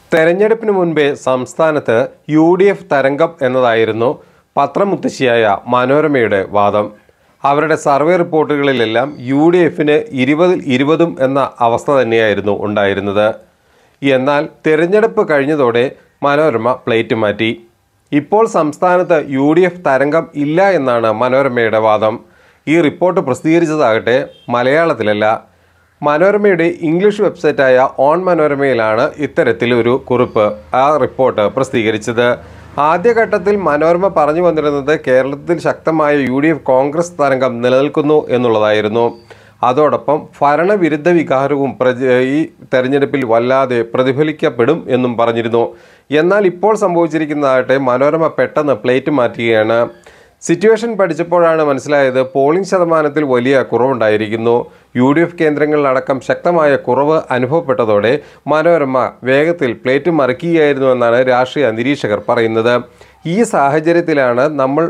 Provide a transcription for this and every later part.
തെരഞ്ഞെടുപ്പിന് മുൻപേ സംസ്ഥാനത്ത് UDF തരംഗം എന്നതായിരുന്നു പത്രമുത്തശ്ശിയായ മനോരമയുടെ വാദം. അവരുടെ സർവേ റിപ്പോർട്ടുകളിലെല്ലാം UDFന് 20-20 എന്ന അവസ്ഥ തന്നെയായിരുന്നു ഉണ്ടായിരുന്നത്. എന്നാൽ തെരഞ്ഞെടുപ്പ് കഴിഞ്ഞതോടെ മനോരമ പ്ലേറ്റ് മാറ്റി. ഇപ്പോൾ സംസ്ഥാനത്ത് UDF തരംഗം ഇല്ല എന്നാണ് മനോരമയുടെ വാദം. ഈ റിപ്പോർട്ട് പ്രസിദ്ധീകരിച്ചതാകട്ടെ മലയാളത്തിലല്ല. മനോരമയുടെ ഇംഗ്ലീഷ് വെബ്സൈറ്റായ ഓൺ മനോരമയിലാണ് ഇത്തരത്തിലൊരു കുറിപ്പ്, ആ റിപ്പോർട്ട് പ്രസിദ്ധീകരിച്ചത്. ആദ്യഘട്ടത്തിൽ മനോരമ പറഞ്ഞു വന്നിരുന്നത് കേരളത്തിൽ ശക്തമായ UDF കോൺഗ്രസ് തരംഗം നിലനിൽക്കുന്നു എന്നുള്ളതായിരുന്നു. അതോടൊപ്പം ഭരണവിരുദ്ധ വികാരവും ഈ തെരഞ്ഞെടുപ്പിൽ വല്ലാതെ പ്രതിഫലിക്കപ്പെടും എന്നും പറഞ്ഞിരുന്നു. എന്നാൽ ഇപ്പോൾ സംഭവിച്ചിരിക്കുന്നതാകട്ടെ മനോരമ പെട്ടെന്ന് പ്ലേറ്റ് മാറ്റുകയാണ്. സിറ്റുവേഷൻ പഠിച്ചപ്പോഴാണ് മനസ്സിലായത് പോളിംഗ് ശതമാനത്തിൽ വലിയ കുറവുണ്ടായിരിക്കുന്നു. UDF കേന്ദ്രങ്ങളിലടക്കം ശക്തമായ കുറവ് അനുഭവപ്പെട്ടതോടെ മനോരമ വേഗത്തിൽ പ്ലേറ്റ് മറിക്കുകയായിരുന്നു എന്നാണ് രാഷ്ട്രീയ നിരീക്ഷകർ പറയുന്നത്. ഈ സാഹചര്യത്തിലാണ് നമ്മൾ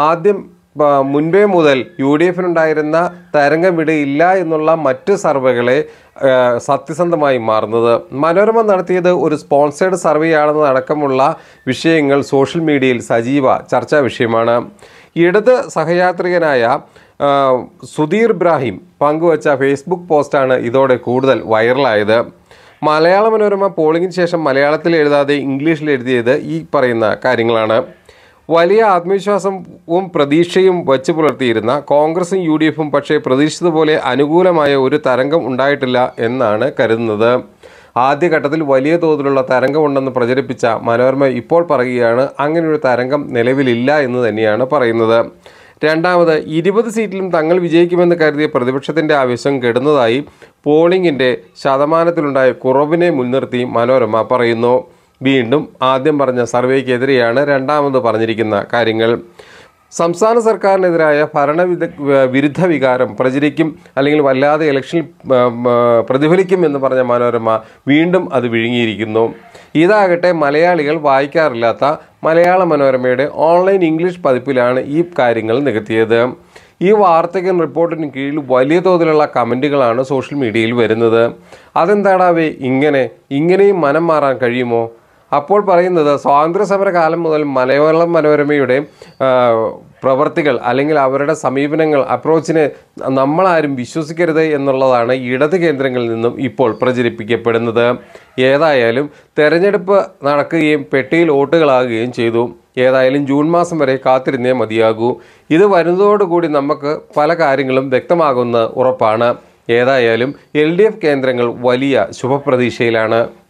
മുൻപേ മുതൽ UDFനുണ്ടായിരുന്ന തരംഗമിടയില്ല എന്നുള്ള മറ്റ് സർവേകളെ സത്യസന്ധമായി മാറുന്നത്. മനോരമ നടത്തിയത് ഒരു സ്പോൺസേഡ് സർവേ ആണെന്നതടക്കമുള്ള വിഷയങ്ങൾ സോഷ്യൽ മീഡിയയിൽ സജീവ ചർച്ചാ വിഷയമാണ്. ഇടത് സഹയാത്രികനായ സുധീർ ഇബ്രാഹിം പങ്കുവച്ച ഫേസ്ബുക്ക് പോസ്റ്റാണ് ഇതോടെ കൂടുതൽ വൈറലായത്. മലയാള മനോരമ പോളിംഗിന് ശേഷം മലയാളത്തിൽ എഴുതാതെ ഇംഗ്ലീഷിൽ എഴുതിയത് ഈ പറയുന്ന കാര്യങ്ങളാണ്. വലിയ ആത്മവിശ്വാസവും പ്രതീക്ഷയും വച്ചു പുലർത്തിയിരുന്ന കോൺഗ്രസും UDFും പക്ഷേ പ്രതീക്ഷിച്ചതുപോലെ അനുകൂലമായ ഒരു തരംഗം ഉണ്ടായിട്ടില്ല എന്നാണ് കരുതുന്നത്. ആദ്യഘട്ടത്തിൽ വലിയ തോതിലുള്ള തരംഗമുണ്ടെന്ന് പ്രചരിപ്പിച്ച മനോരമ ഇപ്പോൾ പറയുകയാണ് അങ്ങനെയൊരു തരംഗം നിലവിലില്ല എന്ന് തന്നെയാണ് പറയുന്നത്. രണ്ടാമത് 20 സീറ്റിലും തങ്ങൾ വിജയിക്കുമെന്ന് കരുതിയ പ്രതിപക്ഷത്തിൻ്റെ ആവേശം കെടുന്നതായി പോളിംഗിൻ്റെ ശതമാനത്തിലുണ്ടായ കുറവിനെ മുൻനിർത്തി മനോരമ പറയുന്നു. വീണ്ടും ആദ്യം പറഞ്ഞ സർവേക്കെതിരെയാണ് രണ്ടാമത് പറഞ്ഞിരിക്കുന്ന കാര്യങ്ങൾ. സംസ്ഥാന സർക്കാരിനെതിരായ വിരുദ്ധ വികാരം പ്രചരിക്കും അല്ലെങ്കിൽ വല്ലാതെ ഇലക്ഷനിൽ പ്രതിഫലിക്കും എന്ന് പറഞ്ഞ മനോരമ വീണ്ടും അത് വിഴുങ്ങിയിരിക്കുന്നു. ഇതാകട്ടെ മലയാളികൾ വായിക്കാറില്ലാത്ത മലയാള മനോരമയുടെ ഓൺലൈൻ ഇംഗ്ലീഷ് പതിപ്പിലാണ് ഈ കാര്യങ്ങൾ നികത്തിയത്. ഈ വാർത്തയ്ക്കും റിപ്പോർട്ടിനും കീഴിൽ വലിയ തോതിലുള്ള കമൻറ്റുകളാണ് സോഷ്യൽ മീഡിയയിൽ വരുന്നത്. അതെന്താടാവേ ഇങ്ങനെയും മനം മാറാൻ കഴിയുമോ? അപ്പോൾ പറയുന്നത് സ്വാതന്ത്ര്യ സമര കാലം മുതൽ മലയാളം മനോരമയുടെ പ്രവർത്തികൾ അല്ലെങ്കിൽ അവരുടെ സമീപനങ്ങൾ അപ്രോച്ചിനെ നമ്മളാരും വിശ്വസിക്കരുത് എന്നുള്ളതാണ് ഇടത് കേന്ദ്രങ്ങളിൽ നിന്നും ഇപ്പോൾ പ്രചരിപ്പിക്കപ്പെടുന്നത്. ഏതായാലും തെരഞ്ഞെടുപ്പ് നടക്കുകയും പെട്ടിയിൽ വോട്ടുകളാകുകയും ചെയ്തു. ഏതായാലും ജൂൺ മാസം വരെ കാത്തിരുന്നേ മതിയാകൂ. ഇത് വരുന്നതോടുകൂടി നമുക്ക് പല കാര്യങ്ങളും വ്യക്തമാകുന്ന ഉറപ്പാണ്. ഏതായാലും LDF കേന്ദ്രങ്ങൾ വലിയ ശുഭപ്രതീക്ഷയിലാണ്.